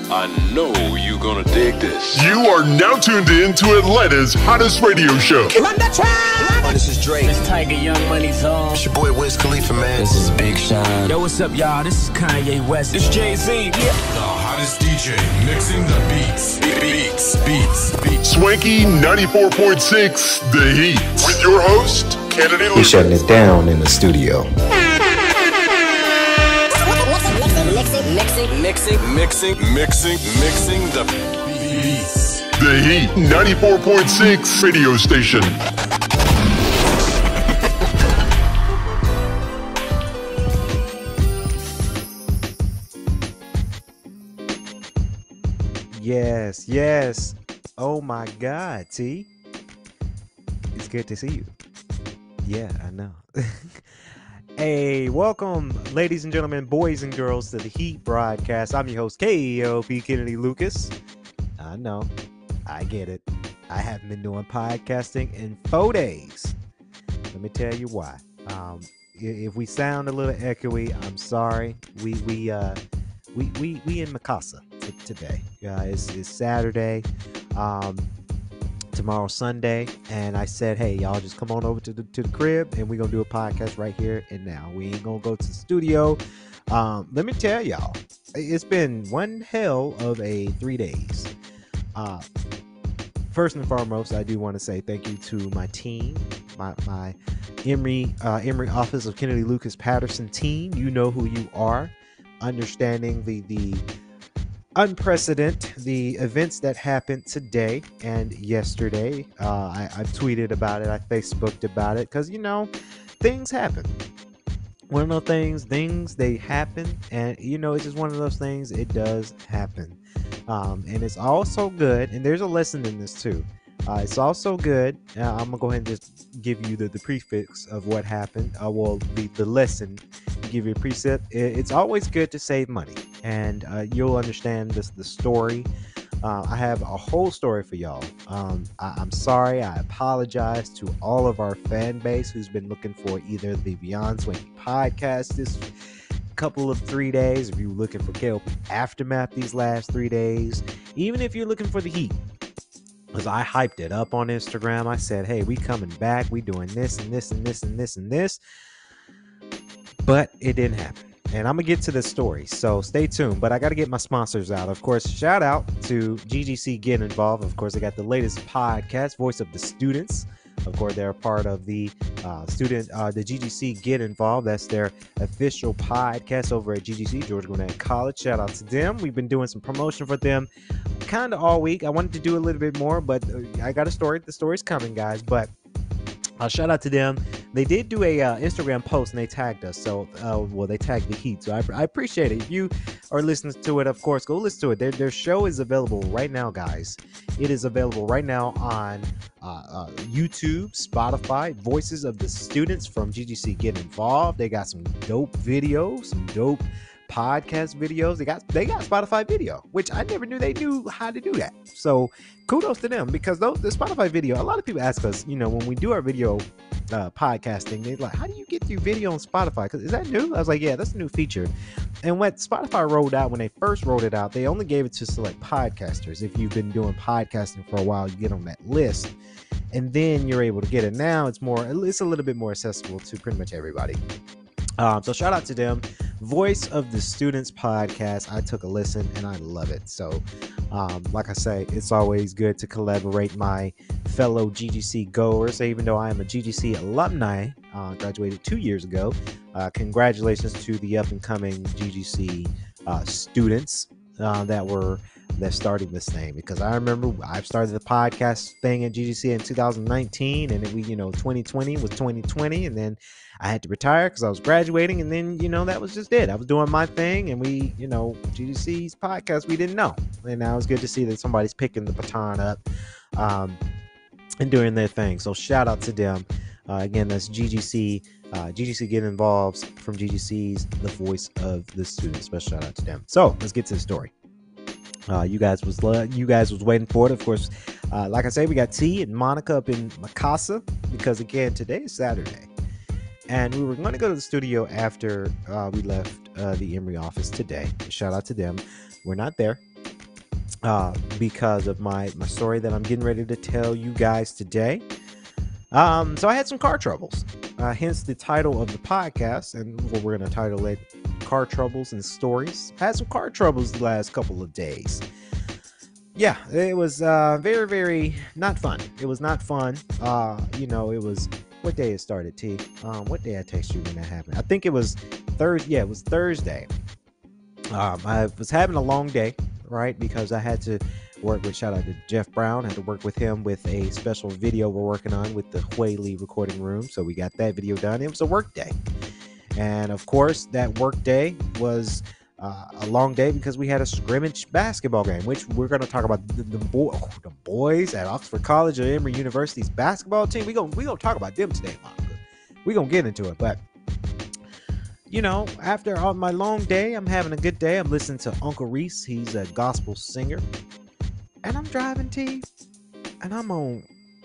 I know you're gonna dig this. You are now tuned in to Atlanta's hottest radio show. This is Drake. This Tiger Young Money's on. It's your boy Wiz Khalifa, man. This is Big Sean. Yo, what's up, y'all? This is Kanye West. This Jay-Z. Yeah. The hottest DJ mixing the beats. Swanky 94.6 The Heat. With your host, Kennedy We're Lucas. shutting it down in the studio. Mixing the beats. The Heat 94.6 radio station. Yes. Oh my God, T. It's good to see you. Yeah, I know. Hey, welcome, ladies and gentlemen, boys and girls, to the Heat broadcast. I'm your host, KOP Kennedy Lucas. I know. I get it. I haven't been doing podcasting in 4 days. Let me tell you why. If we sound a little echoey, I'm sorry. We in Mikasa today. It's Saturday. Tomorrow's Sunday, and I said, hey, y'all just come on over to the crib and we're gonna do a podcast right here and now. We ain't gonna go to the studio. Let me tell y'all, it's been one hell of a 3 days. First and foremost, I do want to say thank you to my team, my Emory Office of Kennedy Lucas Patterson team. You know who you are. Understanding the unprecedented, the events that happened today and yesterday. I tweeted about it, I Facebooked about it, because things happen. One of those things they happen, and it's just one of those things. It does happen, and it's also good. And there's a lesson in this too. It's also good. I'm gonna go ahead and just give you the prefix of what happened. The lesson. Give you a precept. It's always good to save money, and you'll understand the story. I have a whole story for y'all. I'm sorry. I apologize to all of our fan base who's been looking for either the Beyond Swanky podcast this couple of 3 days, if you're looking for KOP Aftermath these last 3 days, even if you're looking for the Heat. Because I hyped it up on Instagram. I said, hey, we coming back. We doing this and this and this and this and this. But it didn't happen. And I'm going to get to the story, so stay tuned. But I got to get my sponsors out. Of course, shout out to GGC Get Involved. Of course, they got the latest podcast, Voice of the Students. Of course, they're a part of the the GGC Get Involved. That's their official podcast over at GGC, Georgia Gwinnett College. Shout out to them. We've been doing some promotion for them kind of all week. I wanted to do a little bit more, but I got a story. The story's coming, guys. But shout out to them. They did do a Instagram post and they tagged us. So, they tagged the Heat. So I appreciate it. If you are listening to it, of course, go listen to it. Their show is available right now, guys. It is available right now on YouTube, Spotify, Voices of the Students from GGC Get Involved. They got some dope videos, some dope podcast videos. They got Spotify video, which I never knew they knew how to do that. So kudos to them, because the Spotify video, a lot of people ask us, when we do our video podcasting, they're like, how do you get your video on Spotify? Because is that new? I was like, yeah, that's a new feature. And what Spotify rolled out, when they first rolled it out, they only gave it to select podcasters. If you've been doing podcasting for a while, you get on that list, and then you're able to get it. Now it's a little bit more accessible to pretty much everybody. So shout out to them. Voice of the Students podcast. I took a listen and I love it. So like I say, it's always good to collaborate my fellow GGC goers. Even though I am a GGC alumni, graduated 2 years ago. Congratulations to the up and coming GGC students that started this thing, because I remember I started the podcast thing at GGC in 2019, and then 2020 was 2020, and then I had to retire because I was graduating, and then that was just it. I was doing my thing, and we GGC's podcast, we didn't know, and now it's good to see that somebody's picking the baton up and doing their thing. So shout out to them. Again, that's GGC Get Involved from GGC's The Voice of the Students. Special shout out to them. So let's get to the story. You guys was waiting for it, of course. Like I say, we got T and Monica up in Mikasa, because again, today is Saturday, and we were going to go to the studio after we left the Emory office today. Shout out to them. We're not there. because of my story that I'm getting ready to tell you guys today. So I had some car troubles, hence the title of the podcast, and what we're going to title it Car Troubles and Stories. I had some car troubles the last couple of days. Yeah, it was very, very not fun. It was not fun. It was, what day it started, T? What day I texted you when that happened? I think it was Thursday. Yeah, it was Thursday. I was having a long day, right? Because I had to work with, shout out to Jeff Brown, I had to work with him with a special video we're working on with the Huey recording room. So we got that video done. It was a work day. And of course, that work day was a long day because we had a scrimmage basketball game, which we're going to talk about the boys at Oxford College or Emory University's basketball team. We gonna talk about them today, Monica. We're going to get into it. But, after all my long day, I'm having a good day. I'm listening to Uncle Reese. He's a gospel singer. And I'm driving, T, and I'm on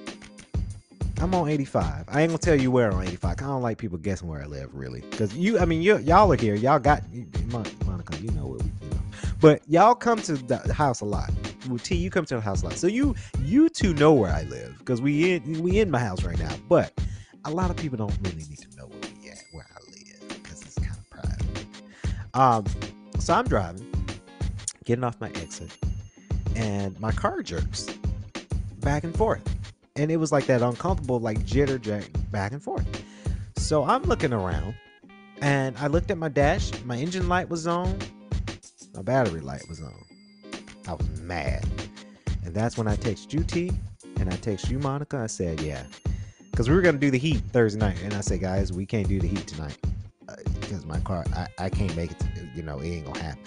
85. I ain't gonna tell you where on 85. I don't like people guessing where I live, really, because y'all are here. Y'all got Monica, you know where but y'all come to the house a lot. Well, T, you come to the house a lot, so you two know where I live because we in my house right now. But a lot of people don't really need to know where I live because it's kind of private. So I'm driving, getting off my exit, and my car jerks back and forth. And it was like that uncomfortable, like jitter jack back and forth. So I'm looking around and I looked at my dash. My engine light was on. My battery light was on. I was mad. And that's when I text you, T, and I text you, Monica. I said, yeah. Because we were going to do the heat Thursday night. And I said, guys, we can't do the heat tonight. Because my car, I can't make it. It ain't going to happen.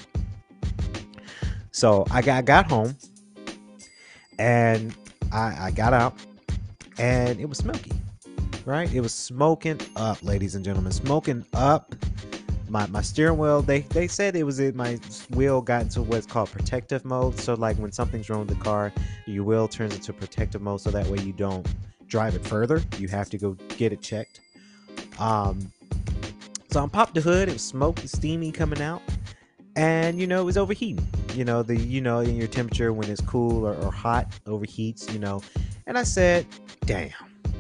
So I got home and I got out and it was smoky, right? It was smoking up, ladies and gentlemen, smoking up. My steering wheel, they said it was my wheel got into what's called protective mode. So like when something's wrong with the car, your wheel turns into protective mode. So that way you don't drive it further. You have to go get it checked. So I popped the hood. It was smoky, steamy coming out. And, it was overheating, in your temperature when it's cool or hot overheats, and I said, damn,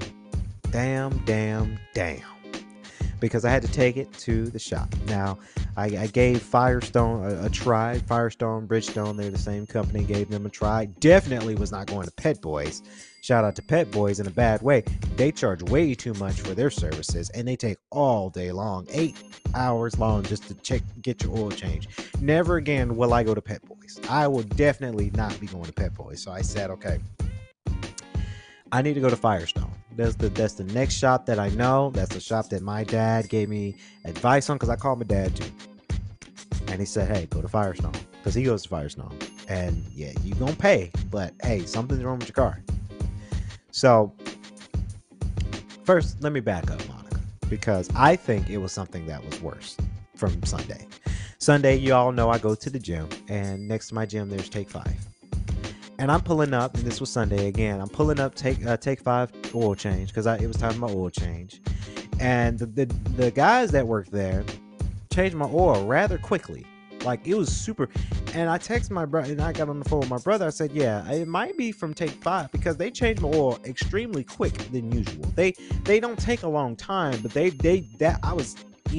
because I had to take it to the shop. Now, I gave Firestone a try. Firestone, Bridgestone, they're the same company, gave them a try. Definitely was not going to Pet Boys. Shout out to Pet Boys in a bad way. They charge way too much for their services, and they take all day long, 8 hours long, just to get your oil change. Never again will I go to Pet Boys. I will definitely not be going to Pet Boys. So I said, okay, I need to go to Firestone. That's the next shop that I know. That's the shop that my dad gave me advice on, because I called my dad too. And he said, hey, go to Firestone, because he goes to Firestone. And yeah, you gonna pay, but hey, something's wrong with your car. So first, let me back up, Monica, because I think it was something that was worse from Sunday. Sunday, you all know I go to the gym, and next to my gym, there's Take 5. And I'm pulling up, and this was Sunday again. I'm pulling up Take 5 oil change because it was time for my oil change. And the guys that worked there changed my oil rather quickly. Like, it was super. And I texted my brother, and I got on the phone with my brother. I said, yeah, it might be from Take 5 because they changed my oil extremely quick than usual. They don't take a long time, but I was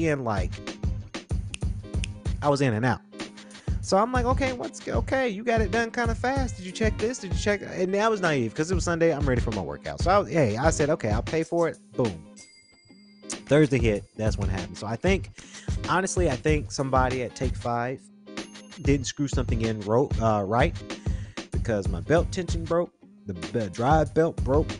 in and out. So I'm like, okay, you got it done kind of fast. Did you check this? Did you check? And I was naive because it was Sunday. I'm ready for my workout. So I said, okay, I'll pay for it. Boom. Thursday hit. That's when it happened. So I think somebody at Take 5 didn't screw something in right, because my belt tension broke. The drive belt broke.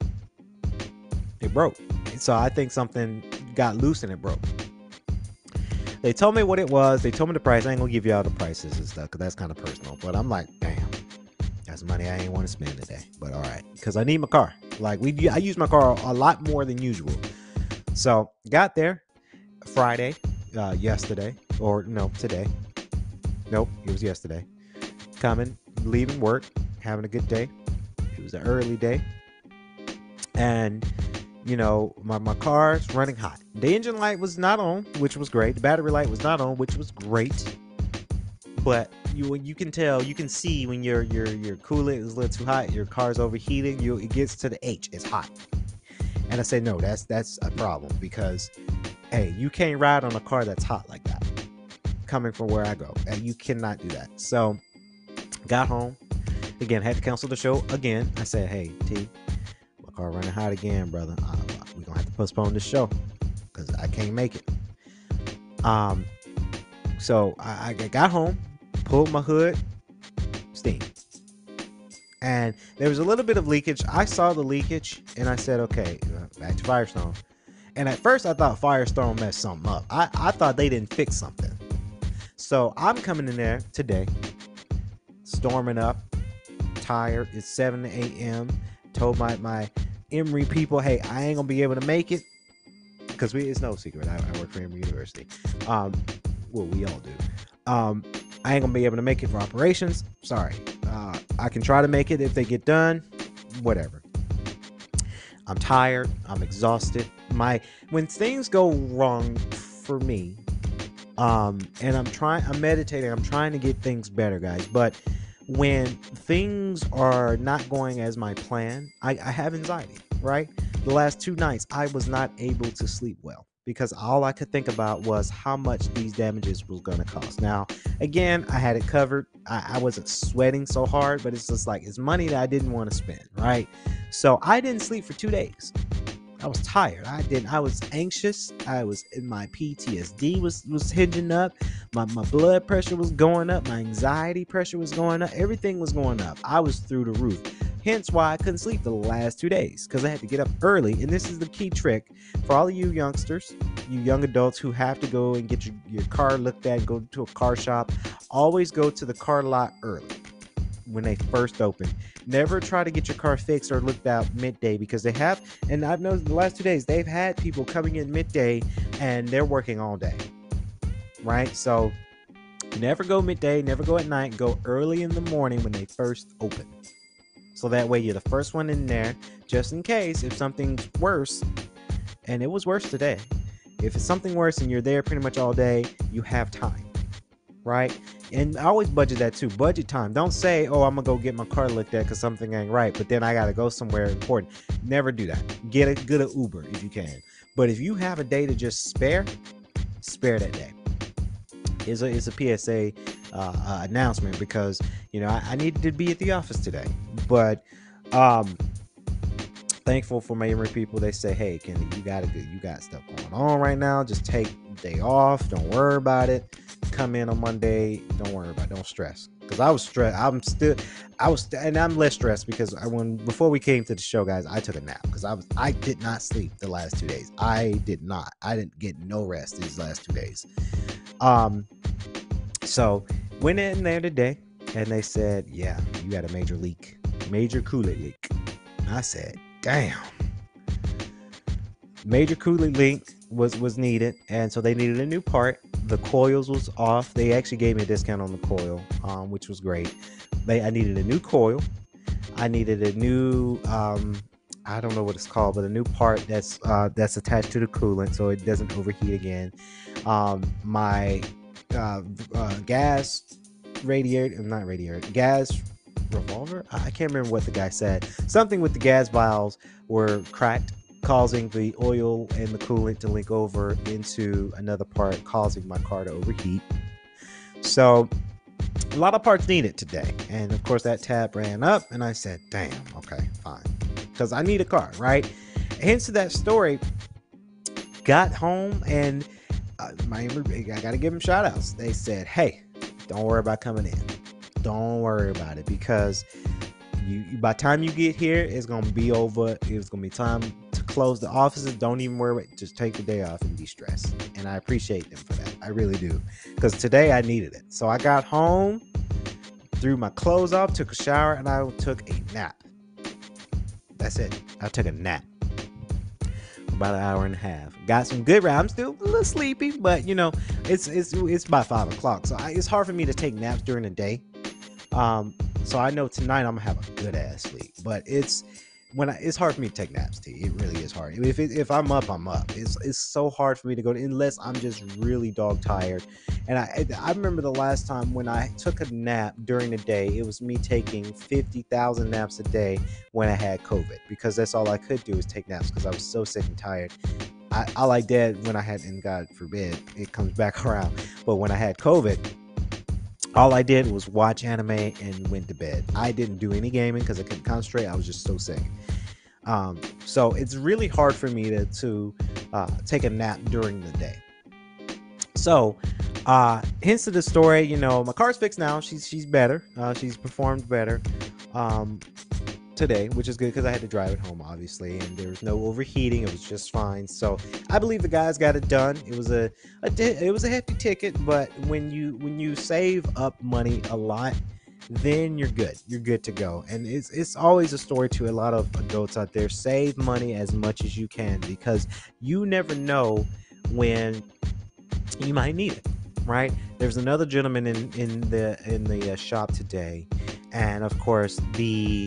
It broke. So I think something got loose and it broke. They told me what it was. They told me the price. I ain't gonna give you all the prices and stuff because that's kind of personal. But I'm like, damn, that's money I ain't want to spend today. But all right, because I need my car. Like I use my car a lot more than usual. So got there Friday, yesterday, or no, today. Nope, it was yesterday. Leaving work, having a good day. It was an early day, and my car's running hot. The engine light was not on, which was great. The battery light was not on, which was great. but you can tell, you can see when your coolant is a little too hot, your car's overheating. It gets to the H, it's hot. And I say, no, that's a problem, because hey, you can't ride on a car that's hot like that. Coming from where I go, and you cannot do that. So got home again, had to cancel the show again. I said, hey T, my car running hot again, brother. We're gonna have to postpone this show because I can't make it. So I got home, pulled my hood, steam, and there was a little bit of leakage. I saw the leakage and I said, okay, back to Firestone. And at first I thought Firestone messed something up. I thought they didn't fix something. So I'm coming in there today, storming up, tired. It's 7 a.m. Told my Emory people, hey, I ain't gonna be able to make it, because it's no secret, I work for Emory University. Well, we all do. I ain't gonna be able to make it for operations. Sorry. I can try to make it if they get done. Whatever. I'm tired. I'm exhausted. When things go wrong for me, and I'm meditating, I'm trying to get things better, guys. But when things are not going as my plan, I have anxiety, right? The last 2 nights, I was not able to sleep well because all I could think about was how much these damages was going to cost. Now, again, I had it covered. I wasn't sweating so hard, but it's just like, it's money that I didn't want to spend, right? So I didn't sleep for 2 days. I was tired. I was anxious. My PTSD was hinging up. My blood pressure was going up. My anxiety pressure was going up. Everything was going up. I was through the roof. Hence why I couldn't sleep the last 2 days, because I had to get up early. And this is the key trick for all of you youngsters, you young adults who have to go and get your car looked at, go to a car shop. Always go to the car lot early when they first open. Never try to get your car fixed or looked out midday, because they have, and I've noticed the last 2 days, they've had people coming in midday and they're working all day, right? So never go midday, never go at night, go early in the morning when they first open. So that way you're the first one in there, just in case if something's worse, and it was worse today. If it's something worse and you're there pretty much all day, you have time, right? And I always budget that too. Budget time. Don't say, oh, I'm gonna go get my car looked at because something ain't right, but then I gotta go somewhere important. Never do that. Get a Uber if you can. But if you have a day to just spare that day. It's a PSA announcement, because I needed to be at the office today. But thankful for my Emory people. They say, hey, Kenny, you got stuff going on right now. Just take the day off. Don't worry about it. Come in on Monday. Don't worry about it. Don't stress. Because I was stressed. And I'm less stressed because before we came to the show, guys, I took a nap because I did not sleep the last 2 days. I didn't get no rest these last 2 days. So went in there today and they said, yeah, you got a major coolant leak. And I said, damn. Major coolant leak was needed, and so they needed a new part. The coils was off. They actually gave me a discount on the coil, which was great. I needed a new coil. I needed a new I don't know what it's called, but a new part that's attached to the coolant so it doesn't overheat again. My gas revolver, I can't remember what the guy said. Something with the gas valves were cracked, causing the oil and the coolant to leak over into another part, causing my car to overheat. So a lot of parts needed today, and of course that tab ran up, and I said, damn, okay, fine, because I need a car, right? Hence to that story. Got home, and I gotta give them shout outs. They said, hey, don't worry about coming in. Don't worry about it, because by the time you get here, it's gonna be over. It's gonna be time to close the offices. Don't even worry about it. Just take the day off and be stressed. And I appreciate them for that. I really do, because today I needed it. So I got home, threw my clothes off, took a shower, and I took a nap. That's it. I took a nap. About an hour and a half. Got some good rest. I'm still a little sleepy, but it's about 5 o'clock, so it's hard for me to take naps during the day. So I know tonight I'm gonna have a good ass sleep. But it's it's hard for me to take naps, T. It really is hard. If I'm up, I'm up. It's so hard for me to go unless I'm just really dog tired. And I remember the last time when I took a nap during the day, it was me taking 50,000 naps a day when I had COVID, because that's all I could do is take naps because I was so sick and tired. I like that when I had, and God forbid it comes back around, but when I had COVID, all I did was watch anime and went to bed. I didn't do any gaming because I couldn't concentrate. I was just so sick. So it's really hard for me to take a nap during the day. So hence to the story, you know, my car's fixed now. She's better. She's performed better today, which is good because I had to drive it home, obviously, and there was no overheating. It was just fine. So I believe the guys got it done. It was a hefty ticket, but when you save up money a lot, then you're good to go. And it's always a story to a lot of adults out there: save money as much as you can, because you never know when you might need it, right? There's another gentleman in the shop today, and of course the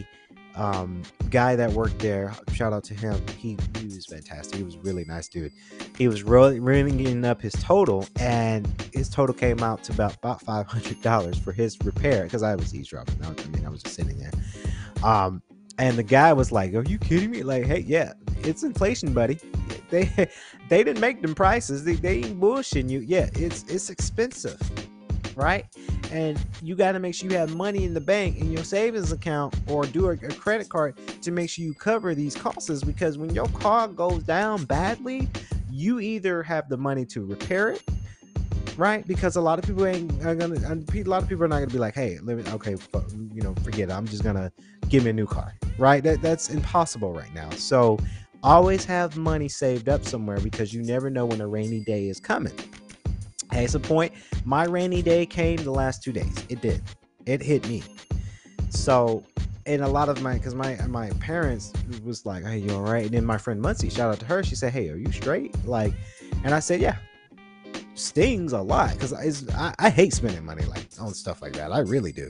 guy that worked there, shout out to him, he was fantastic. He was a really nice dude. He was ringing up his total, and his total came out to about $500 for his repair, because I was eavesdropping. I was just sitting there, and the guy was like, "Are you kidding me?" Like, hey, yeah, it's inflation, buddy. They didn't make them prices. They ain't bullshitting you. Yeah, it's expensive, right? And you got to make sure you have money in the bank in your savings account, or do a credit card to make sure you cover these costs, because when your car goes down badly, you either have the money to repair it, right? Because a lot of people are not gonna be like, hey, forget it, I'm just gonna give me a new car, right? That's impossible right now. So always have money saved up somewhere, because you never know when a rainy day is coming. Case in point, my rainy day came the last 2 days. It did. It hit me. So, and a lot of because my parents was like, "Hey, you all right?" And then my friend Muncie, shout out to her, she said, "Hey, are you straight?" Like, and I said, "Yeah." Stings a lot, because I hate spending money like on stuff like that. I really do.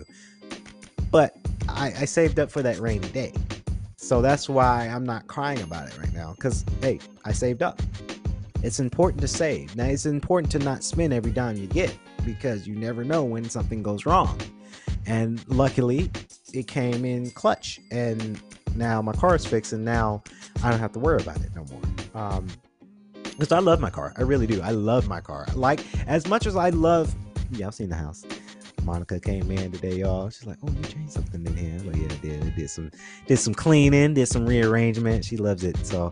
But I saved up for that rainy day, so that's why I'm not crying about it right now. Because hey, I saved up. It's important to save. Now, it's important to not spend every dime you get, because you never know when something goes wrong. And luckily, it came in clutch. And now my car is fixed, and now I don't have to worry about it no more. Because I love my car. I really do. I love my car. Like, as much as I love... Yeah, I've seen the house. Monica came in today, y'all. She's like, "Oh, you changed something in here." Like, yeah, I did some cleaning, did some rearrangement. She loves it. So,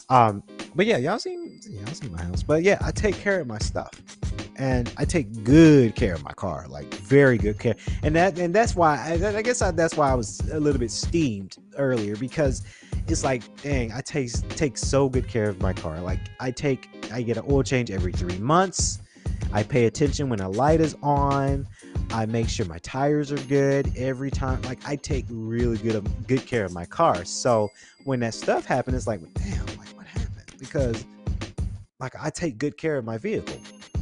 but yeah, y'all seen my house. But yeah, I take care of my stuff, and I take good care of my car, like very good care. And that's why that's why I was a little bit steamed earlier, because it's like, dang, I take so good care of my car. Like, I get an oil change every 3 months. I pay attention when a light is on. I make sure my tires are good every time. Like, I take really good care of my car. So when that stuff happened, it's like, damn, like, what happened? Because like, I take good care of my vehicle.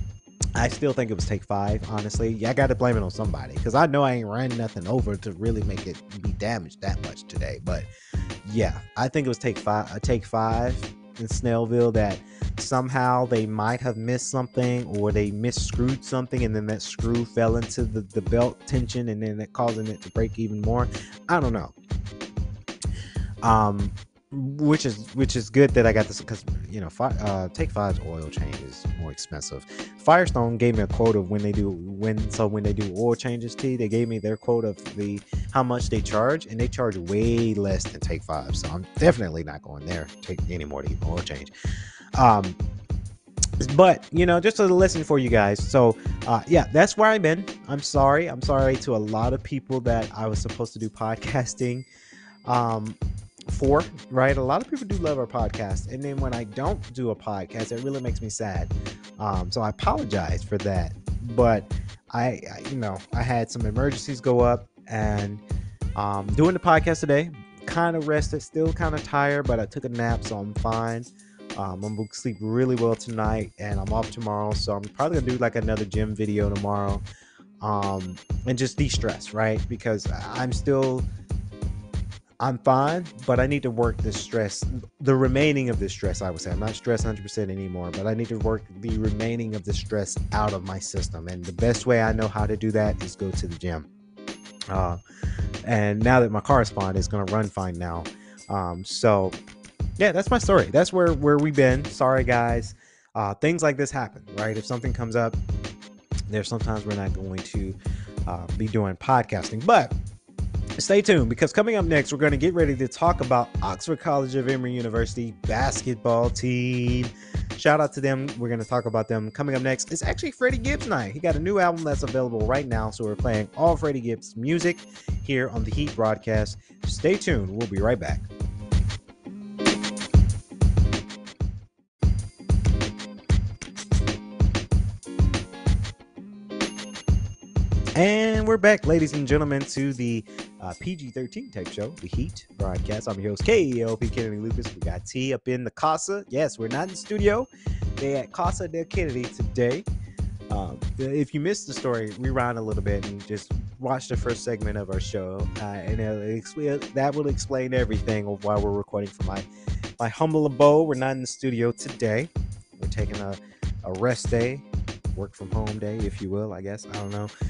I still think it was take 5, honestly. Yeah, I got to blame it on somebody, because I know I ain't ran nothing over to really make it be damaged that much today. But yeah, I think it was take 5 in Snellville, that somehow they might have missed something, or they misscrewed something, and then that screw fell into the belt tension, and then that causing it to break even more. I don't know. Which is good that I got this, because you know, Take 5's oil change is more expensive. Firestone gave me a quote of when they do oil changes. They gave me their quote of how much they charge, and they charge way less than Take 5. So I'm definitely not going there take any more to oil change. But you know, just a lesson for you guys. So yeah, that's where I've been. I'm sorry to a lot of people that I was supposed to do podcasting for, right? A lot of people do love our podcast, and then when I don't do a podcast, it really makes me sad. So I apologize for that, but I had some emergencies go up, and doing the podcast today, kind of rested, still kind of tired, but I took a nap, so I'm fine. I'm gonna sleep really well tonight, and I'm off tomorrow, so I'm probably gonna do like another gym video tomorrow, and just de-stress, right? Because I'm fine, but I need to work this stress, the remaining of this stress, I would say. I'm not stressed 100% anymore, but I need to work the remaining of the stress out of my system. And the best way I know how to do that is go to the gym. And now that my car is fine, it's going to run fine now. So yeah, that's my story. That's where we've been. Sorry, guys. Things like this happen, right? If something comes up, there's sometimes we're not going to be doing podcasting, but stay tuned, because coming up next, we're going to get ready to talk about Oxford College of Emory University basketball team. Shout out to them. We're going to talk about them coming up next. It's actually Freddie Gibbs night. He got a new album that's available right now, so we're playing all Freddie Gibbs music here on the Heat broadcast. Stay tuned. We'll be right back. And we're back, ladies and gentlemen, to the PG-13 type show, the Heat broadcast. I'm your host, KLP Kennedy Lucas. We got T up in the Casa. Yes, we're not in the studio. They're at Casa del Kennedy today. If you missed the story, rewind a little bit and just watch the first segment of our show. And that will explain everything of why we're recording from my humble abode. We're not in the studio today. We're taking a rest day, work from home day, if you will, I guess. I don't know.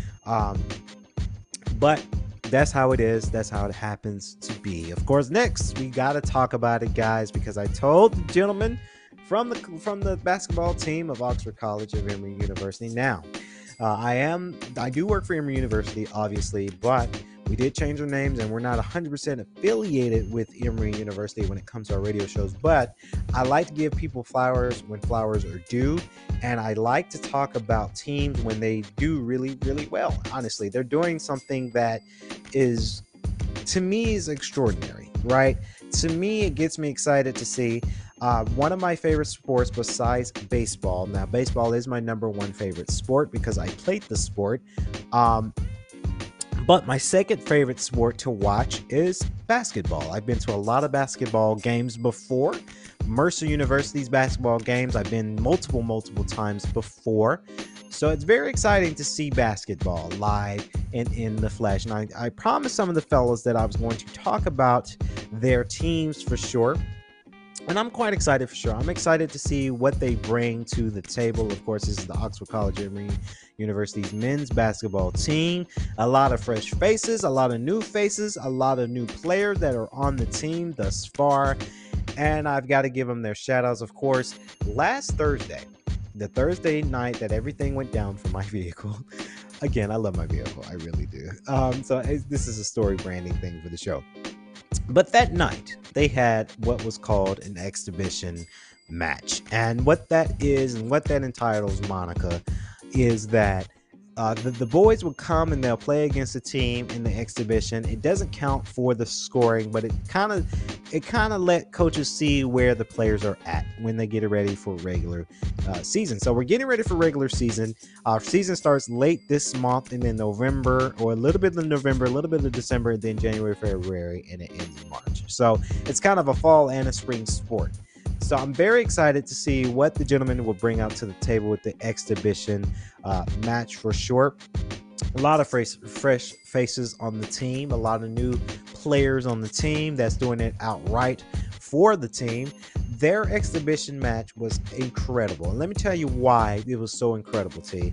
But that's how it is. That's how it happens to be. Of course, next we got to talk about it, guys, because I told the gentleman from the basketball team of Oxford College of Emory University. Now, I do work for Emory University, obviously, but we did change our names, and we're not 100% affiliated with Emory University when it comes to our radio shows. But I like to give people flowers when flowers are due, and I like to talk about teams when they do really, really well. Honestly, they're doing something that is, to me, is extraordinary, right? To me, it gets me excited to see one of my favorite sports besides baseball. Now, baseball is my number one favorite sport because I played the sport. But my second favorite sport to watch is basketball. I've been to a lot of basketball games before. Mercer University's basketball games, I've been multiple times before. So it's very exciting to see basketball live and in the flesh. And I promised some of the fellas that I was going to talk about their teams for sure. And I'm quite excited for sure. I'm excited to see what they bring to the table. Of course, this is the Oxford College of Emory University's men's basketball team. A lot of fresh faces, a lot of new faces, a lot of new players that are on the team thus far. And I've got to give them their shout outs. Of course, last Thursday, the Thursday night that everything went down for my vehicle. Again, I love my vehicle. I really do. So this is a story branding thing for the show. But that night, they had what was called an exhibition match. And what that is and what that entitles, Monica, is that the boys would come and they'll play against a team in the exhibition. It doesn't count for the scoring, but it kind of let coaches see where the players are at when they get ready for regular season. So we're getting ready for regular season. Our season starts late this month, and then November, or a little bit of November, a little bit of December, and then January, February, and it ends in March. So it's kind of a fall and a spring sport. So I'm very excited to see what the gentleman will bring out to the table with the exhibition match for sure. A lot of fresh faces on the team, a lot of new players on the team that's doing it outright for the team. Their exhibition match was incredible. And let me tell you why it was so incredible, T.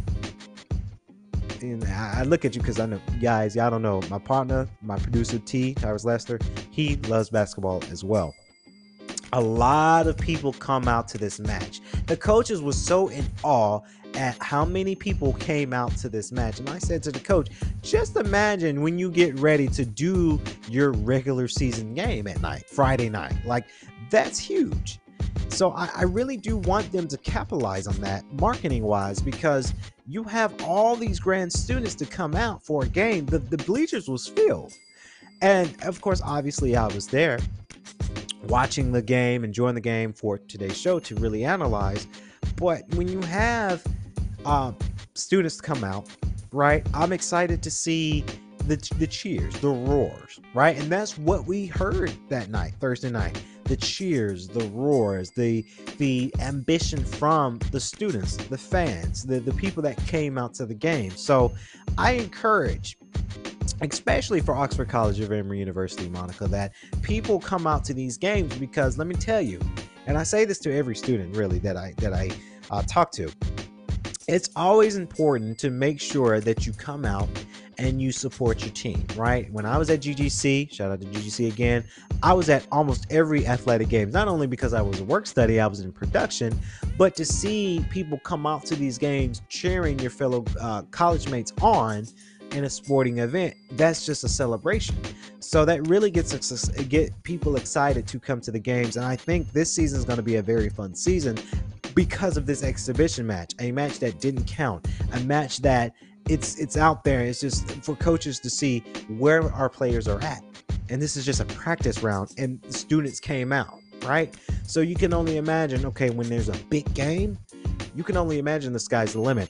And I look at you because I know, guys, y'all don't know. My partner, my producer, T, Tyrus Lester, he loves basketball as well. A lot of people come out to this match. The coaches were so in awe at how many people came out to this match. And I said to the coach, just imagine when you get ready to do your regular season game at night, Friday night. Like, that's huge. So I really do want them to capitalize on that marketing wise, because you have all these grand students to come out for a game. The bleachers was filled. And of course, obviously I was there watching the game, enjoying the game for today's show to really analyze. But when you have students come out, right, I'm excited to see the cheers, the roars, right? And that's what we heard that night, Thursday night. The cheers, the roars, the ambition from the students, the fans, the people that came out to the game. So I encourage especially for Oxford College of Emory University, Monica, that people come out to these games because let me tell you, and I say this to every student really that I talk to, it's always important to make sure that you come out and you support your team, right? When I was at GGC, shout out to GGC again, I was at almost every athletic game, not only because I was a work study, I was in production, but to see people come out to these games cheering your fellow college mates on in a sporting event, that's just a celebration. So that really get people excited to come to the games. And I think this season is going to be a very fun season because of this exhibition match, a match that didn't count, a match that it's out there. It's just for coaches to see where our players are at. And this is just a practice round and the students came out, right? So you can only imagine, okay, when there's a big game, you can only imagine the sky's the limit.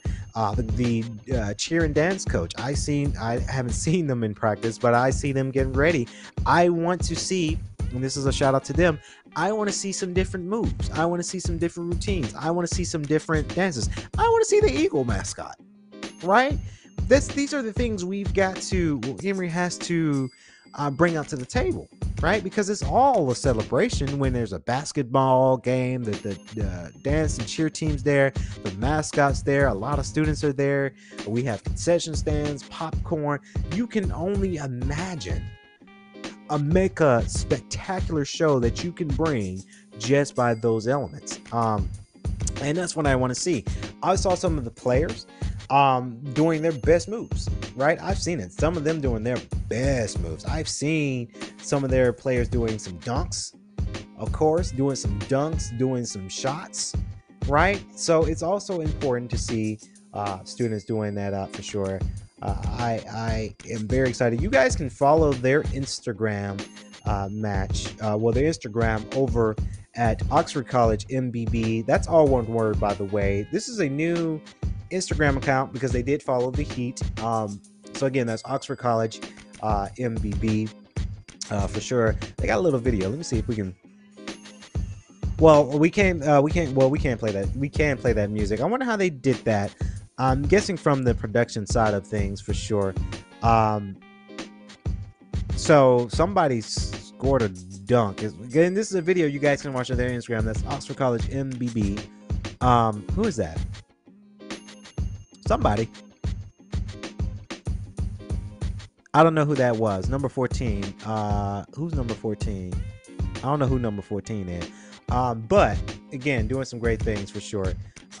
The cheer and dance coach, I haven't seen them in practice, but I see them getting ready. I want to see, and this is a shout out to them, I want to see some different moves. I want to see some different routines. I want to see some different dances. I want to see the Eagle mascot, right? These are the things Emory has to bring out to the table, right? Because it's all a celebration when there's a basketball game, the dance and cheer teams there, the mascots there, a lot of students are there. We have concession stands, popcorn. You can only imagine make a spectacular show that you can bring just by those elements. And that's what I want to see. I saw some of the players doing their best moves, right? I've seen it. Some of them doing their best moves. I've seen some of their players doing some dunks, of course, doing some shots, right? So it's also important to see students doing that for sure. I am very excited. You guys can follow their Instagram their Instagram over at Oxford College MBB. That's all one word, by the way. This is a new Instagram account because they did follow the Heat. So again, that's Oxford College MBB for sure. They got a little video. Let me see if we can. Well, we can't play that. We can play that music. I wonder how they did that. I'm guessing from the production side of things for sure. So somebody scored a dunk. Again, this is a video you guys can watch on their Instagram. That's Oxford College MBB. Who is that? Somebody. I don't know who that was. Number 14. Who's number 14? I don't know who number 14 is. But again, doing some great things for sure.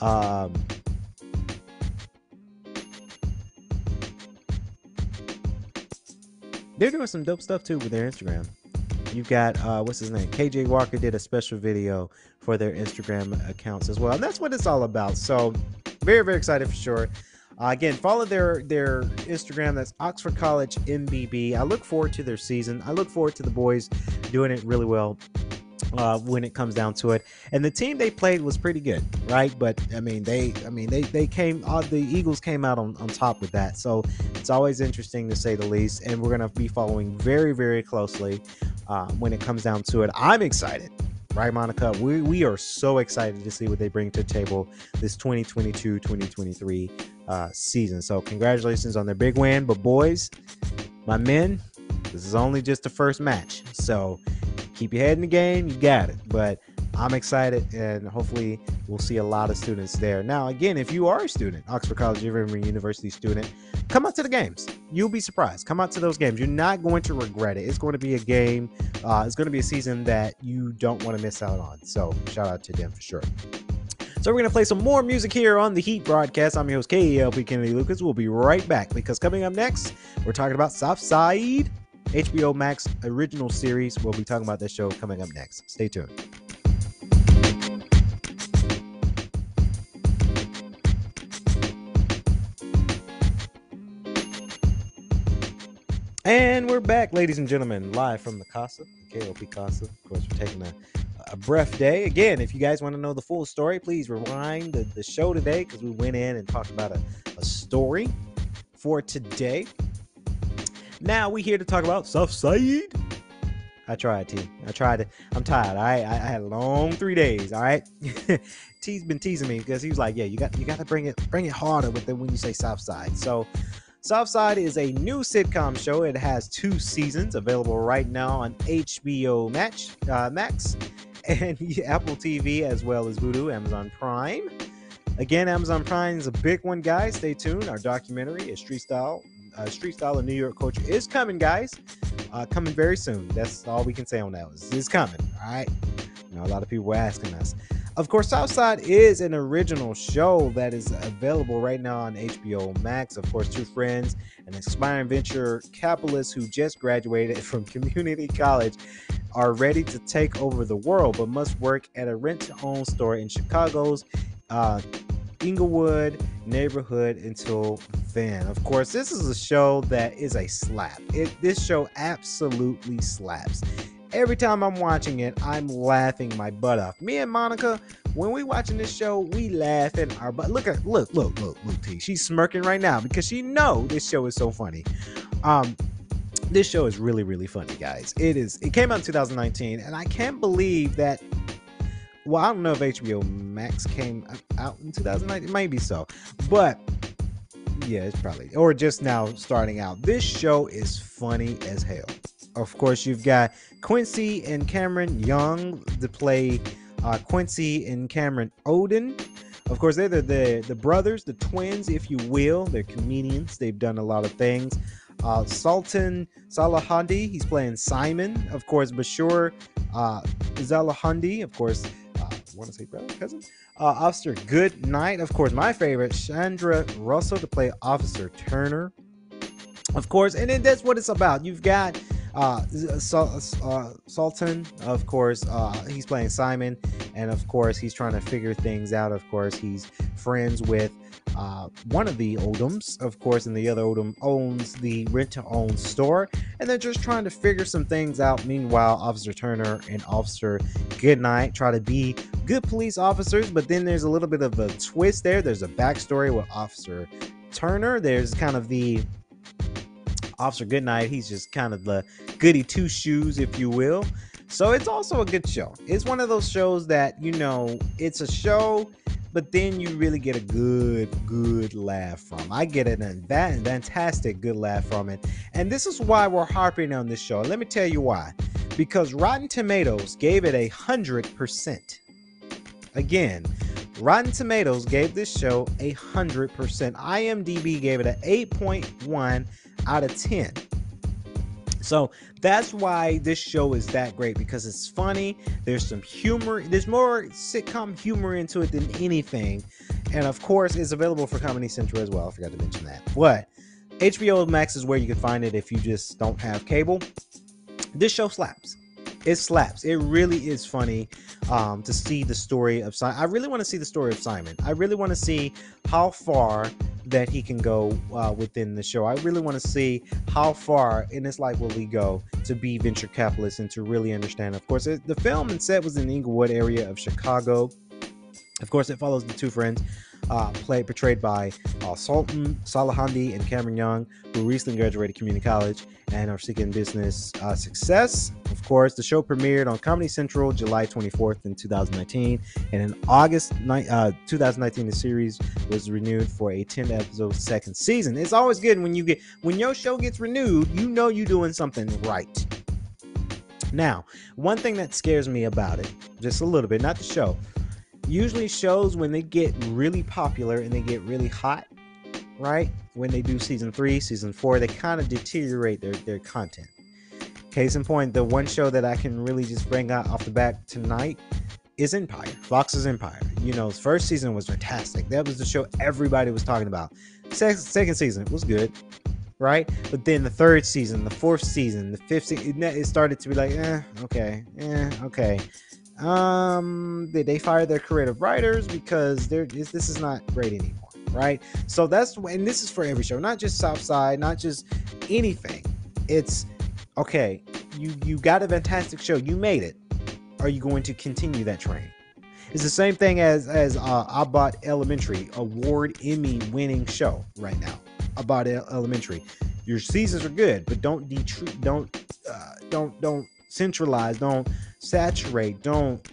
They're doing some dope stuff too with their Instagram. You've got what's his name? KJ Walker did a special video for their Instagram accounts as well. And that's what it's all about. So very, very excited for sure. Again, follow their Instagram. That's Oxford College MBB. I look forward to their season. I look forward to the boys doing it really well when it comes down to it. And the team they played was pretty good, right? But they came. The Eagles came out on top with that. So it's always interesting to say the least. And we're gonna be following very, very closely when it comes down to it. I'm excited. Right, Monica? We are so excited to see what they bring to the table this 2022-2023 season. So congratulations on their big win. But boys, my men, this is only just the first match. So keep your head in the game. You got it. But I'm excited, and hopefully we'll see a lot of students there. Now, again, if you are a student, Oxford College of Emory University student, come out to the games. You'll be surprised. Come out to those games. You're not going to regret it. It's going to be a game. It's going to be a season that you don't want to miss out on. So shout out to them for sure. So we're going to play some more music here on the Heat broadcast. I'm your host, KLP Kennedy Lucas. We'll be right back because coming up next, we're talking about Southside, HBO Max original series. We'll be talking about that show coming up next. Stay tuned. And we're back, ladies and gentlemen, live from the Casa, the KLP Casa. Of course, we're taking a breath day. Again, if you guys want to know the full story, please rewind the show today because we went in and talked about a story for today. Now we're here to talk about Southside. I tried, T. I'm tired. I had a long 3 days. All right. T's been teasing me because he was like, "Yeah, you got to bring it harder with it when you say Southside." So Southside is a new sitcom show. It has 2 seasons available right now on HBO Max and Apple TV, as well as Vudu, Amazon Prime. Again, Amazon Prime is a big one, guys. Stay tuned. Our documentary, A Street Style of New York Culture, is coming, guys. Coming very soon. That's all we can say on that. It's coming, all right? You know, a lot of people were asking us. Of course, Southside is an original show that is available right now on HBO Max. Of course, 2 friends, an aspiring venture capitalist who just graduated from community college, are ready to take over the world, but must work at a rent-to-own store in Chicago's Inglewood neighborhood until then. Of course, this is a show that is a slap. This show absolutely slaps. Every time I'm watching it, I'm laughing my butt off. Me and Monica, when we watching this show, we laughing our butt. Look T. She's smirking right now because she know this show is so funny. This show is really, really funny, guys. It came out in 2019, and I can't believe that. Well, I don't know if HBO Max came out in 2019. Maybe so, but yeah, it's probably, or just now starting out. This show is funny as hell. Of course, you've got Quincy and Cameron Young to play Quincy and Cameron Odin. Of course, they're the brothers, the twins, if you will. They're comedians. They've done a lot of things. Sultan Salahandi, he's playing Simon. Of course, Bashir Zalahandi, of course, I want to say brother, cousin. Officer Goodnight, of course, my favorite, Chandra Russell to play Officer Turner. Of course, and then that's what it's about. You've got Sultan, of course, he's playing Simon, and of course he's trying to figure things out. Of course, he's friends with one of the Odoms, of course, and the other Odom owns the rent-to-own store, and they're just trying to figure some things out. Meanwhile, Officer Turner and Officer Goodnight try to be good police officers, but then there's a little bit of a twist there. There's a backstory with Officer Turner. There's kind of the Officer Goodnight, he's just kind of the goody two shoes, if you will. So it's also a good show. It's one of those shows that, you know, it's a show, but then you really get a good laugh from. I get a fantastic good laugh from it. And this is why we're harping on this show. Let me tell you why. Because Rotten Tomatoes gave it 100%. Again, Rotten Tomatoes gave this show 100%. IMDb gave it an 8.1 out of 10. So that's why this show is that great, because it's funny. There's some humor. There's more sitcom humor into it than anything. And of course, it's available for Comedy Central as well. I forgot to mention that. But HBO Max is where you can find it if you just don't have cable. This show slaps. It slaps. It really is funny to see the story of Simon. I really want to see the story of Simon. I really want to see how far that he can go within the show. I really want to see how far in his life will he go to be venture capitalist and to really understand. Of course, the film and set was in the Inglewood area of Chicago. Of course, it follows the 2 friends portrayed by Sultan Salahandi and Cameron Young, who recently graduated community college and are seeking business success. Of course, the show premiered on Comedy Central July 24th in 2019, and in August 2019, the series was renewed for a 10-episode second season. It's always good when your show gets renewed, you know you're doing something right. Now, one thing that scares me about it, just a little bit, not the show. Usually shows, when they get really popular and they get really hot, right? When they do season 3, season 4, they kind of deteriorate their content. Case in point, the one show that I can really just bring out off the bat tonight is Empire. Fox's Empire. You know, first season was fantastic. That was the show everybody was talking about. Second season was good, right? But then the 3rd season, the 4th season, the 5th season, it started to be like, okay. Did they fire their creative writers because this is not great anymore, right? So and this is for every show, not just Southside, not just anything. It's okay, you got a fantastic show, you made it. Are you going to continue that train? It's the same thing as Abbott Elementary, award Emmy winning show right now. Abbott Elementary, your seasons are good, but don't centralize, don't saturate, don't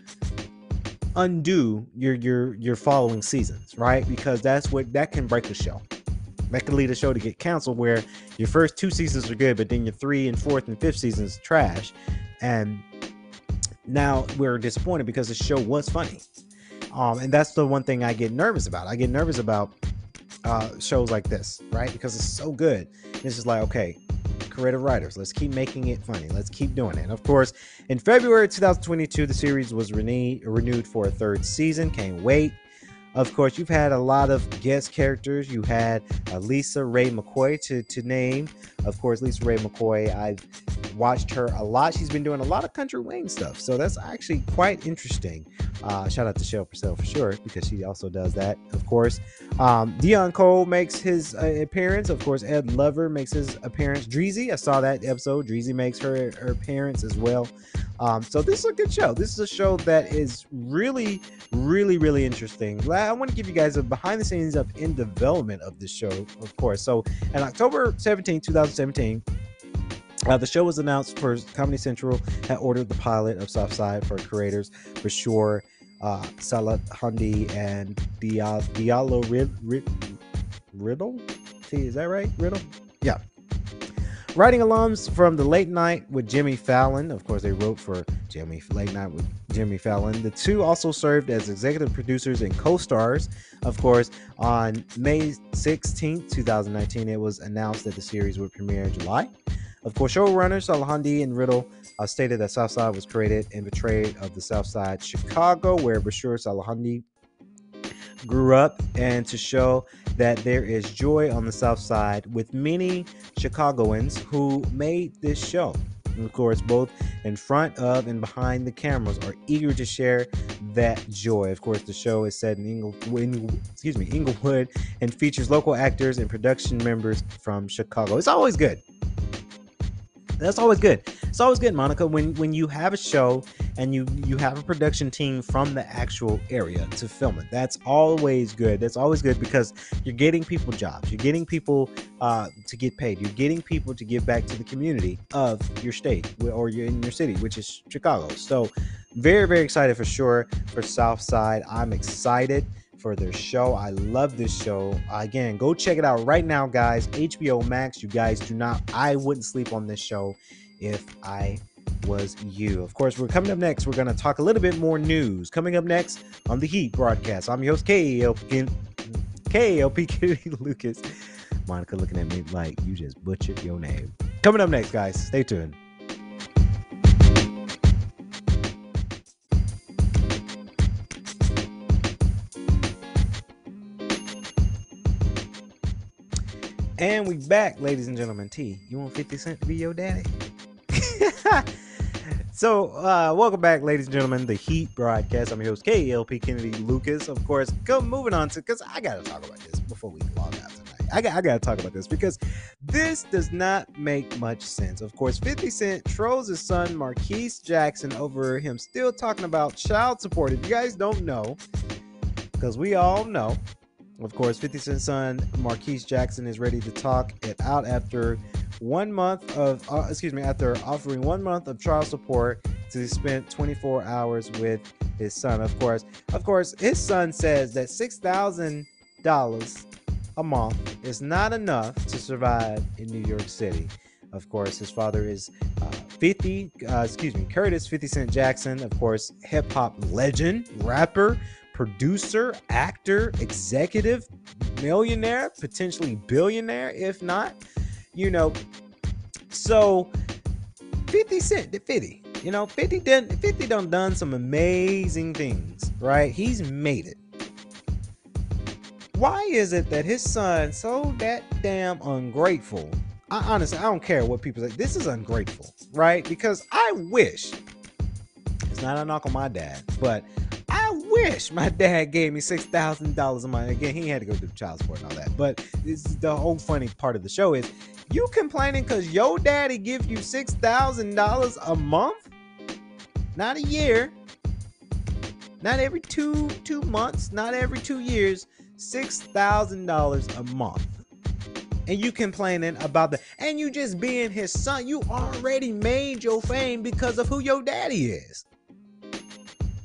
undo your following seasons, right? Because that can break the show. That could lead a show to get canceled where your first 2 seasons are good, but then your 3 and 4th and 5th seasons trash. And now we're disappointed because the show was funny. And that's the one thing I get nervous about. I get nervous about shows like this, right? Because it's so good. It's just like, okay, creative writers, let's keep making it funny. Let's keep doing it. And of course, in February 2022, the series was renewed for a 3rd season. Can't wait. Of course, you've had a lot of guest characters. You had Lisa Ray McCoy to name. Of course, Lisa Ray McCoy, I've watched her a lot. She's been doing a lot of country wing stuff. So that's actually quite interesting. Shout out to Shel Purcell for sure, because she also does that. Of course, Deon Cole makes his appearance. Of course, Ed Lover makes his appearance. Dreezy, I saw that episode. Dreezy makes her appearance as well. So this is a good show. This is a show that is really, really, really interesting. I want to give you guys a behind the scenes of in development of this show, of course. So on October 17, 2017, the show was announced for Comedy Central had ordered the pilot of Southside for creators for sure. Salat Hundi and Diallo Riddle? Is that right? Riddle? Yeah. Writing alums from The Late Night with Jimmy Fallon. Of course, they wrote for Late Night with Jimmy Fallon. The two also served as executive producers and co-stars. Of course, on May 16th, 2019, it was announced that the series would premiere in July. Of course, showrunners Salahandi and Riddle stated that Southside was created in portrayal of the Southside Chicago, where Bashir Salahandi grew up, and to show that there is joy on the South Side with many Chicagoans who made this show. And of course, both in front of and behind the cameras are eager to share that joy. Of course, the show is set in Inglewood and features local actors and production members from Chicago. It's always good. That's always good. It's always good, Monica, when you have a show and you have a production team from the actual area to film it. That's always good. That's always good because you're getting people jobs. You're getting people to get paid. You're getting people to give back to the community of your state or you're in your city, which is Chicago. So very, very excited for sure for Southside. I'm excited for their show. I love this show. Again, go check it out right now, guys. HBO Max. You guys I wouldn't sleep on this show if I was you. Of course, we're coming up next. We're going to talk a little bit more news. Coming up next on the Heat broadcast. I'm your host, KLP Kennedy Lucas. Monica looking at me like you just butchered your name. Coming up next, guys. Stay tuned. And we back, ladies and gentlemen. T, you want 50 Cent to be your daddy? So, welcome back, ladies and gentlemen, the Heat broadcast. I'm your host, KLP Kennedy Lucas. Of course, moving on to, because I got to talk about this before we log out tonight. I got to talk about this because this does not make much sense. Of course, 50 Cent trolls his son, Marquise Jackson, over him still talking about child support. If you guys don't know, because we all know, of course, 50 Cent's son, Marquise Jackson, is ready to talk it out after 1 month of, after offering 1 month of child support to spend 24 hours with his son. Of course, his son says that $6,000 a month is not enough to survive in New York City. Of course, his father is Curtis 50 Cent Jackson. Of course, hip hop legend, rapper, producer, actor, executive, millionaire, potentially billionaire, if not, so 50 Cent, 50 done some amazing things, right? He's made it. Why is it that his son so that damn ungrateful? Honestly, I don't care what people say. This is ungrateful, right? Because I wish, it's not a knock on my dad, but I wish my dad gave me $6,000 a month. Again, he had to go do child support and all that. But this is the whole funny part of the show is you complaining because your daddy gives you $6,000 a month, not a year, not every two months, not every 2 years, $6,000 a month. And you complaining about that, and you just being his son. You already made your fame because of who your daddy is.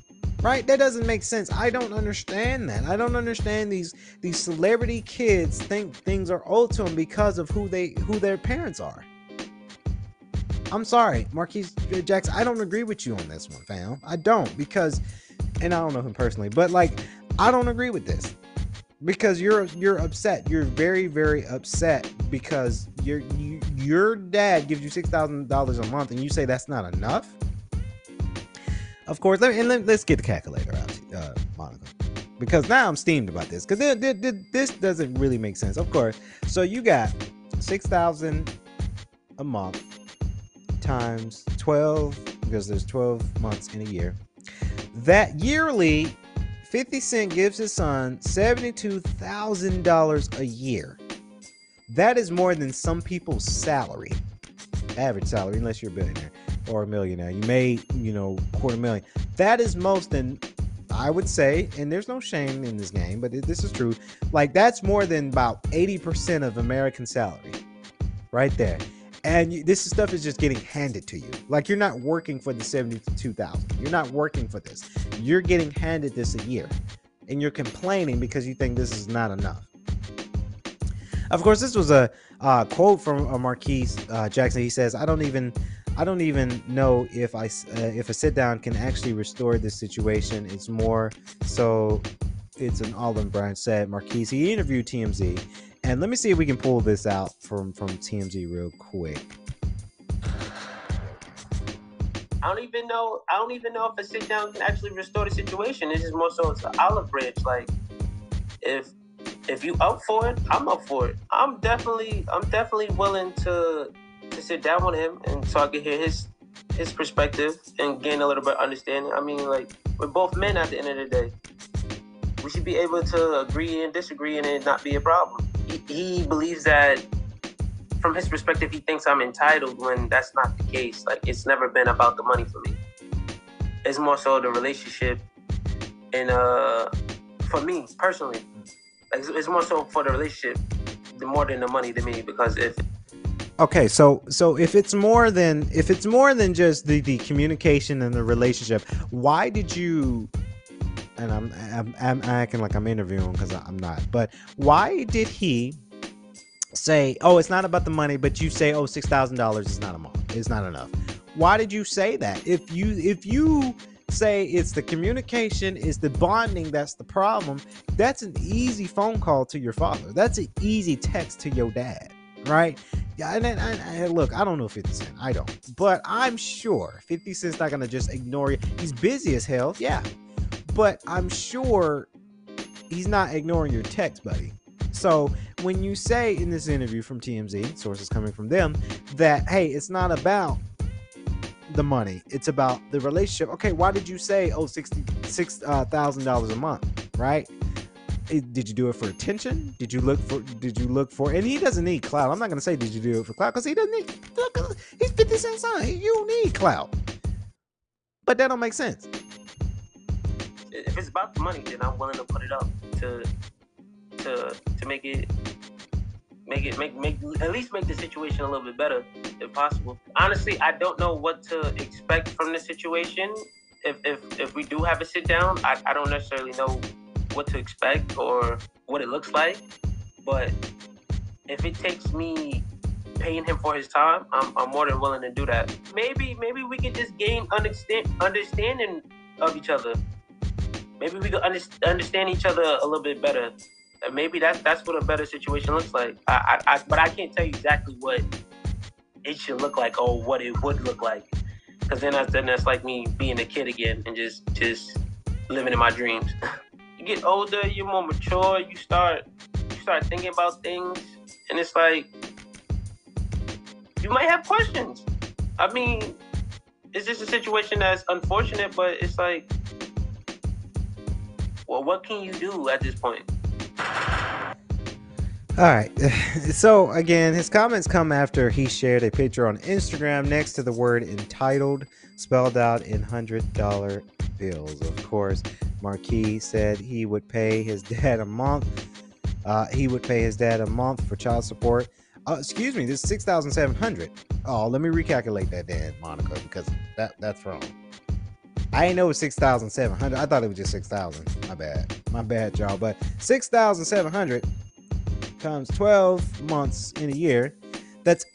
Right? That doesn't make sense. I don't understand that. I don't understand these celebrity kids think things are owed to them because of who their parents are. I'm sorry, Marquise Jackson. I don't agree with you on this one, fam. I don't, because, and I don't know him personally, but like, I don't agree with this because you're upset. You're very, very upset because your dad gives you $6,000 a month and you say that's not enough. Of course, let's get the calculator out, Monica, because now I'm steamed about this because this doesn't really make sense. Of course, so you got $6,000 a month times 12, because there's 12 months in a year. That yearly, 50 Cent gives his son $72,000 a year. That is more than some people's salary, average salary, unless you're a billionaire or a millionaire. You made, $250,000. That is most than, I would say, and there's no shame in this game, but this is true. Like, that's more than about 80% of American salary right there. And this stuff is just getting handed to you. Like, you're not working for the $72,000. You're not working for this. You're getting handed this a year, and you're complaining because you think this is not enough. Of course, this was a quote from Marquise Jackson. He says, "I don't even know if a sit down can actually restore this situation. It's more so it's an olive branch," said Marquise. He interviewed TMZ. And let me see if we can pull this out from TMZ real quick. I don't even know if a sit down can actually restore the situation. It's just more so it's an olive branch. Like, if you up for it, I'm up for it. I'm definitely willing to sit down with him and so I can hear his perspective and gain a little bit of understanding. I mean, like, we're both men at the end of the day. We should be able to agree and disagree and it not be a problem. He believes that, from his perspective, he thinks I'm entitled when that's not the case. Like, it's never been about the money for me. It's more so the relationship, and for me personally, like, it's more so for the relationship, more than the money to me. Because okay, so if it's more than just the communication and the relationship, why did you? And I'm acting like I'm interviewing because I'm not. But why did he say, "Oh, it's not about the money," but you say, "Oh, $6,000 is not it's not enough"? Why did you say that? If you say it's the communication, it's the bonding that's the problem, that's an easy phone call to your father. That's an easy text to your dad, right? Yeah, and look, I don't know 50 Cent. I don't. But I'm sure 50 Cent's not going to just ignore you. He's busy as hell, yeah. But I'm sure he's not ignoring your text, buddy. So when you say in this interview from TMZ, sources coming from them, that, hey, it's not about the money, it's about the relationship. Okay, why did you say, oh, $66,000 a month, right? Did you do it for attention? Did you look for, and he doesn't need clout. I'm not going to say, did you do it for clout? Because he doesn't need, he's 50 Cent's son. You don't need clout. But that don't make sense. If it's about the money, then I'm willing to put it up to make at least make the situation a little bit better if possible. Honestly, I don't know what to expect from the situation. If we do have a sit down, I don't necessarily know what to expect or what it looks like. But if it takes me paying him for his time, I'm more than willing to do that. Maybe we could just gain understanding of each other. Maybe we could understand each other a little bit better. Maybe that's what a better situation looks like. But I can't tell you exactly what it should look like or what it would look like, because then that's like me being a kid again and just living in my dreams. You get older, you're more mature. You start thinking about things, and it's like you might have questions. I mean, it's just a situation that's unfortunate, but it's like, well, what can you do at this point? All right. So again, his comments come after he shared a picture on Instagram next to the word entitled, spelled out in $100 bills. Of course, Marquis said he would pay his dad a month. For child support. Excuse me, this is $6,700. Oh, let me recalculate that then, Monica, because that's wrong. I ain't know it was 6,700. I thought it was just 6,000. My bad, y'all. But 6,700 times 12 months in a year, that's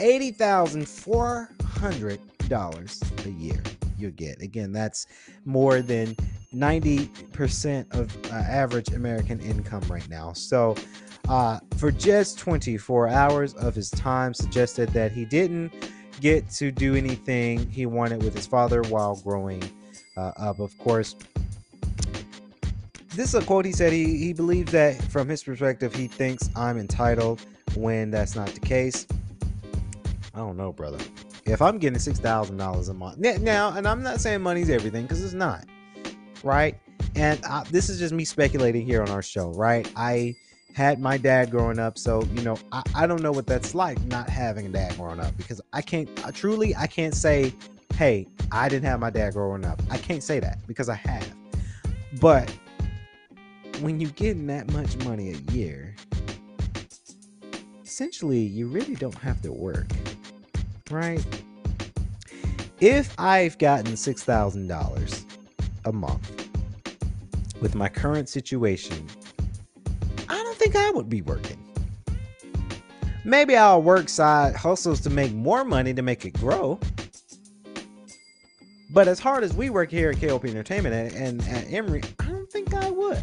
$80,400 a year you get. Again, that's more than 90% of average American income right now. So for just 24 hours of his time, suggested that he didn't get to do anything he wanted with his father while growing up. Of course, this is a quote he said. He believes that from his perspective, he thinks I'm entitled when that's not the case. I don't know, brother. If I'm getting $6,000 a month now, and I'm not saying money's everything, because it's not, right? And this is just me speculating here on our show, right? I had my dad growing up, so I don't know what that's like not having a dad growing up, because I can't say, hey, I didn't have my dad growing up. I can't say that because I have. But when you're getting that much money a year, essentially you really don't have to work, right? If I've gotten $6,000 a month with my current situation, I don't think I would be working. Maybe I'll work side hustles to make more money to make it grow. But as hard as we work here at KOP Entertainment and at Emory, I don't think I would.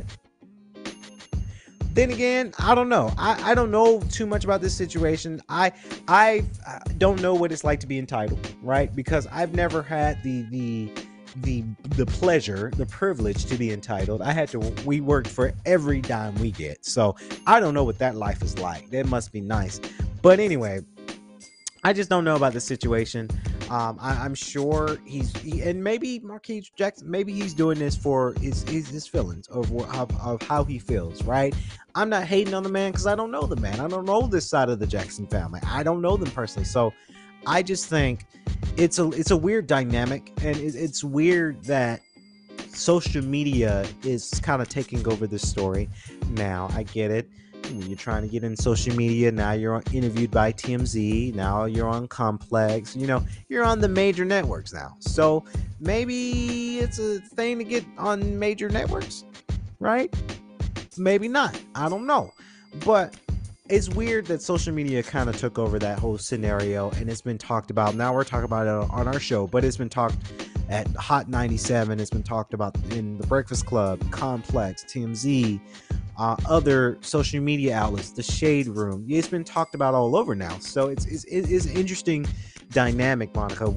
Then again, I don't know. I don't know too much about this situation. I don't know what it's like to be entitled, right? Because I've never had the pleasure, the privilege to be entitled. We worked for every dime we get. So I don't know what that life is like. That must be nice. But anyway, I just don't know about the situation. I'm sure and maybe Marquise Jackson, maybe he's doing this for his feelings of how he feels, right? I'm not hating on the man because I don't know the man. I don't know this side of the Jackson family. I don't know them personally. So I just think it's a weird dynamic, and it's weird that social media is kind of taking over this story. Now, I get it. When you're trying to get in social media, now you're interviewed by TMZ, now you're on Complex, you're on the major networks now. So maybe it's a thing to get on major networks, right? Maybe not. I don't know. But it's weird that social media kind of took over that whole scenario, and it's been talked about. Now we're talking about it on our show, but it's been talked at Hot 97. It's been talked about in The Breakfast Club, Complex, TMZ, other social media outlets, The Shade Room. It's been talked about all over now. So it's an interesting dynamic, Monica,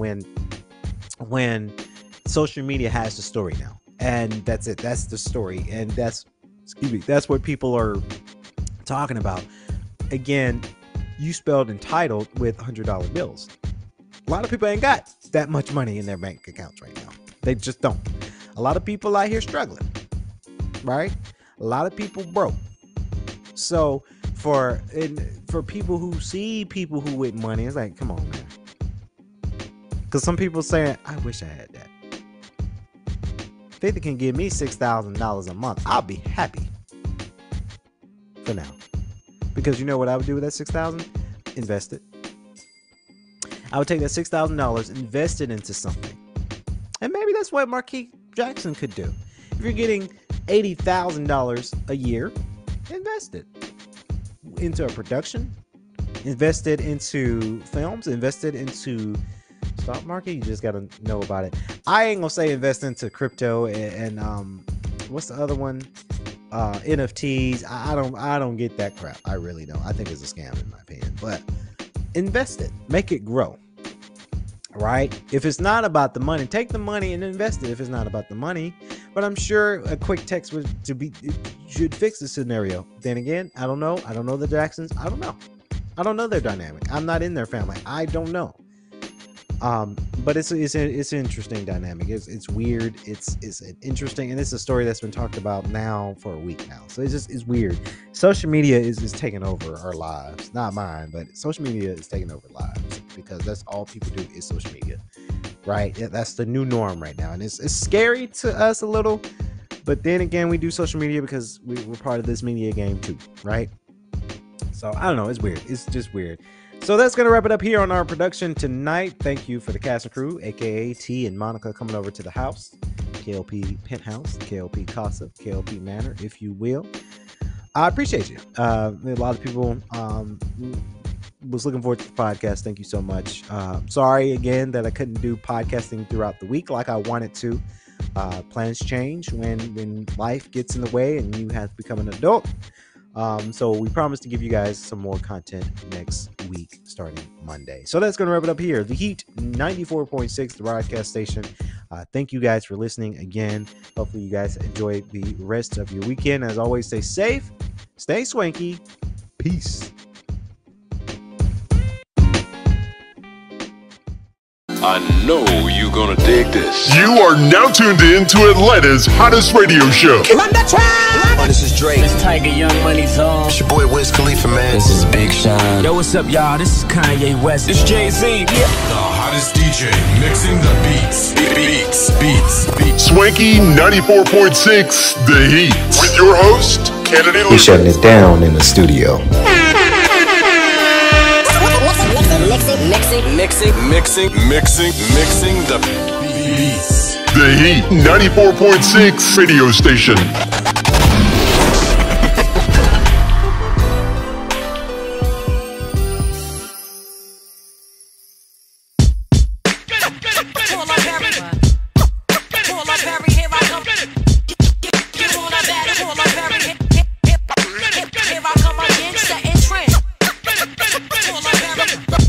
when social media has the story now, and that's it. That's the story, and that's what people are talking about. Again, you spelled entitled with $100 bills. A lot of people ain't got that much money in their bank accounts right now. They just don't. A lot of people out here struggling, right? A lot of people broke. So for people who see people who with money, it's like, come on, man. Because some people saying, I wish I had that. If they can give me $6,000 a month, I'll be happy. For now. Because you know what I would do with that $6,000? Invest it. I would take that $6,000, invest it into something. And maybe that's what Marquise Jackson could do. If you're getting $80,000 a year, invest it into a production, invest it into films, invest it into stock market. You just got to know about it. I ain't gonna say invest into crypto and what's the other one? NFTs. I don't get that crap. I really don't. I think it's a scam in my opinion. But invest it, make it grow. Right? If it's not about the money, take the money and invest it. If it's not about the money, but I'm sure a quick text should fix the scenario. Then again, I don't know. I don't know the Jacksons. I don't know. I don't know their dynamic. I'm not in their family. I don't know. But it's an interesting dynamic. It's weird. It's an interesting, and it's a story that's been talked about now for a week now. So it's weird. Social media is taking over our lives. Not mine, but social media is taking over lives because that's all people do is social media, right? That's the new norm right now, and it's scary to us a little. But then again, we do social media because we're part of this media game too, right? So I don't know. It's weird. It's just weird. So that's going to wrap it up here on our production tonight. Thank you for the cast and crew, aka T and Monica, coming over to the house KLP Penthouse, KLP Casa, KLP Manor, if you will. I appreciate you. A lot of people was looking forward to the podcast. Thank you so much. Sorry again that I couldn't do podcasting throughout the week like I wanted to. Plans change when life gets in the way and you have to become an adult. So we promise to give you guys some more content next week starting Monday. So that's going to wrap it up here. The Heat 94.6, the broadcast station. Thank you guys for listening again. Hopefully you guys enjoy the rest of your weekend. As always, stay safe, stay swanky. Peace. I know you're gonna dig this. You are now tuned in to Atlanta's hottest radio show. This is Drake. This Tiger Young Money's on. It's your boy Wiz Khalifa, man. This is Big Sean. Yo, what's up, y'all? This is Kanye West. This Jay-Z. The hottest DJ mixing the beats. Beats. Swanky 94.6, The Heat. With your host, Kennedy We Lucas. shutting it down in the studio. Mixing the Beats. The Heat 94.6 radio station. Here I come again, setting trend.